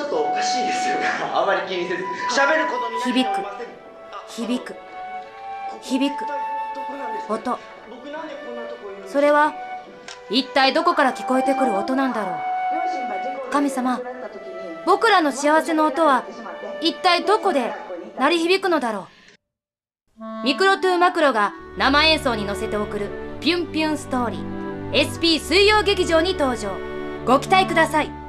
ょっとおかしいですよね。あまり気にせず喋ることに響く響く響く音、それは一体どこから聞こえてくる音なんだろう。神様、僕らの幸せの音は一体どこで鳴り響くのだろう。ミクロトゥーマクロが生演奏に乗せて送るピュンピュンストーリー SP 水曜劇場に登場。ご期待ください。